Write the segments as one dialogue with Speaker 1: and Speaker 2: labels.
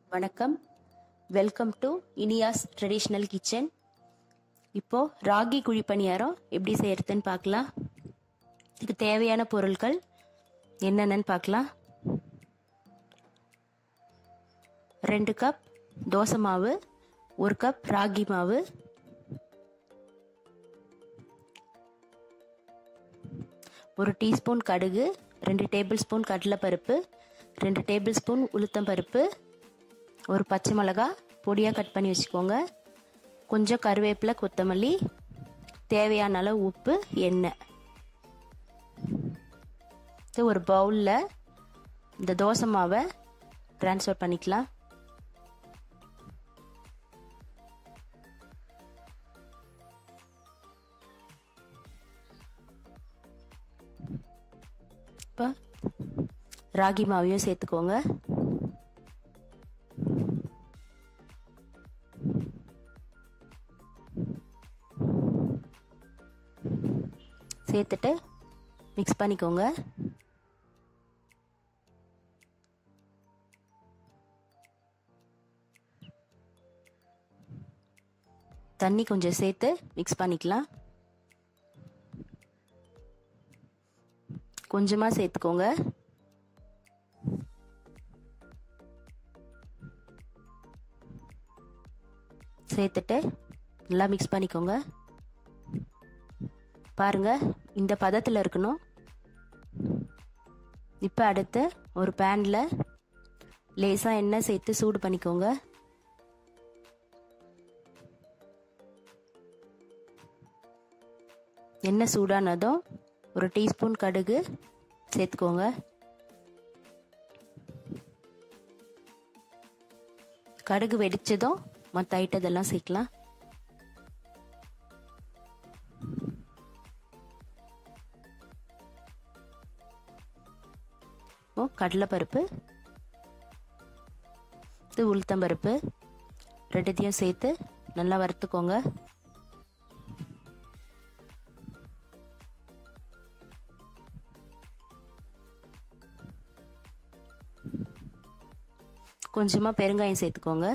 Speaker 1: வணக்கம். Welcome to Iniyas traditional kitchen. இப்போ ராகி குழி பணியாரம் எப்படி செய்யறதுன்னு பார்க்கலாம். இதுக்கு தேவையான பொருட்கள் என்னென்னு பார்க்கலாம். 2 கப் தோசை மாவு, 1 கப் ராகி மாவு, 1 டீஸ்பூன் கடுகு, 2 டேபிள் ஸ்பூன் கடலைப்பருப்பு, 2 டேபிள் ஸ்பூன் உளுத்தம் பருப்பு, ஒரு பச்சை மிளகாய் பொடியாக கட் பண்ணி வச்சுக்கோங்க, கொஞ்சம் கருவேப்பிலை, கொத்தமல்லி, தேவையான அளவு உப்பு, எண்ணெய். ஒரு பவுலில் இந்த தோசை மாவை ட்ரான்ஸ்ஃபர் பண்ணிக்கலாம். இப்போ ராகி மாவையும் சேர்த்துக்கோங்க. சேர்த்துட்டு மிக்ஸ் பண்ணிக்கோங்க. தண்ணி கொஞ்சம் சேர்த்து மிக்ஸ் பண்ணிக்கலாம். கொஞ்சமாக சேர்த்துக்கோங்க. சேர்த்துட்டு நல்லா மிக்ஸ் பண்ணிக்கோங்க. பாருங்க, இந்த பதத்தில் இருக்கணும். இப்போ அடுத்து ஒரு பேனில் லேசாக எண்ணெய் சேர்த்து சூடு பண்ணிக்கோங்க. எண்ணெய் சூடானதும் ஒரு டீஸ்பூன் கடுகு சேர்த்துக்கோங்க. கடுகு வெடிச்சதும் மற்ற ஐட்டதெல்லாம் சேர்க்கலாம். கடலைப்பருப்பு, இது உளுத்தம்பருப்பு, ரெண்டுத்தையும் சேர்த்து நல்லா வறுத்துக்கோங்க. கொஞ்சமா பெருங்காயம் சேர்த்துக்கோங்க.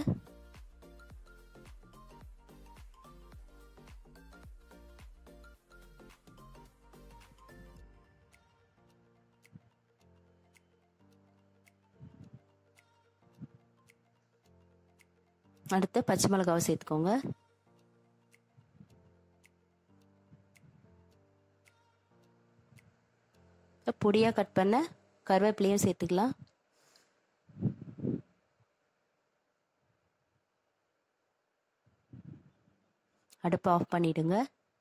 Speaker 1: அடுத்து பச்சை மிளகாவை சேர்த்துக்கோங்க. பொடியா கட் பண்ண கருவேப்பிலையும் சேர்த்துக்கலாம். அடுப்பை ஆஃப் பண்ணிடுங்க.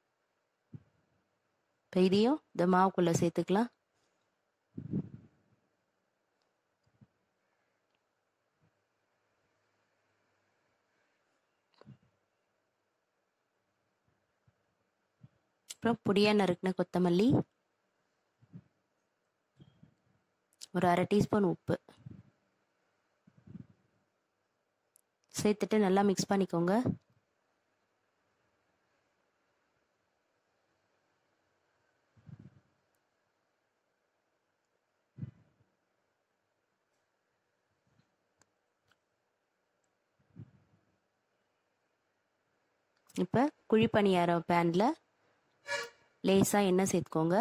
Speaker 1: இப்போ இதையும் இந்த மாவுக்குள்ள சேர்த்துக்கலாம். அப்புறம் பொடியா நறுக்கின கொத்தமல்லி, ஒரு அரை டீஸ்பூன் உப்பு சேர்த்துட்டு நல்லா மிக்ஸ் பண்ணிக்கோங்க. இப்போ குழி பணியாரம் பேனில் லேசாக எண்ணெய் சேர்த்துக்கோங்க.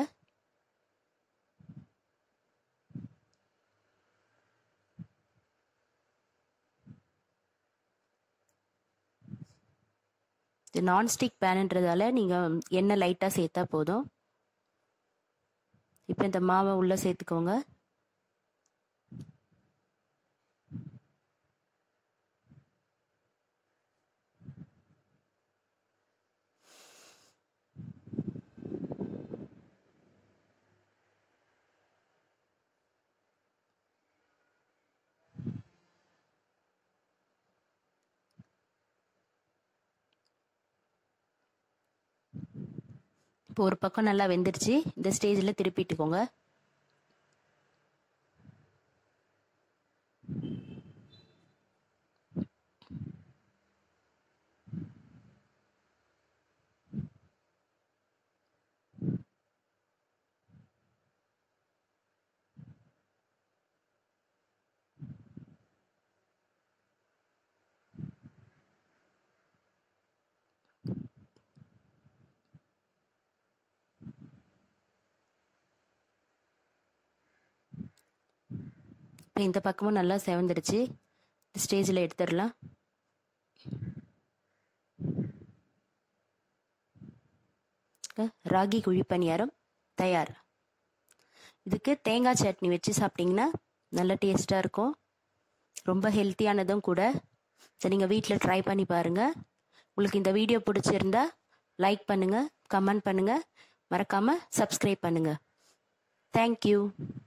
Speaker 1: இது நான்ஸ்டிக் பேனுன்றதால நீங்கள் எண்ணெய் லைட்டாக சேர்த்தா போதும். இப்போ இந்த மாவை உள்ளே சேர்த்துக்கோங்க. இப்போ ஒரு பக்கம் நல்லா வெந்துருச்சு. இந்த ஸ்டேஜில் திருப்பிட்டுக்கோங்க. இப்போ இந்த பக்கமும் நல்லா செவந்துடுச்சு. ஸ்டேஜில் எடுத்துடலாம். ராகி குழி பணியாரம் தயார். இதுக்கு தேங்காய் சட்னி வச்சு சாப்பிட்டிங்கன்னா நல்ல டேஸ்ட்டாக இருக்கும். ரொம்ப ஹெல்த்தியானதும் கூட. இதை நீங்கள் வீட்டில் ட்ரை பண்ணி பாருங்கள். உங்களுக்கு இந்த வீடியோ பிடிச்சிருந்தா லைக் பண்ணுங்கள், கமெண்ட் பண்ணுங்கள், மறக்காமல் சப்ஸ்கிரைப் பண்ணுங்கள். தேங்க்யூ.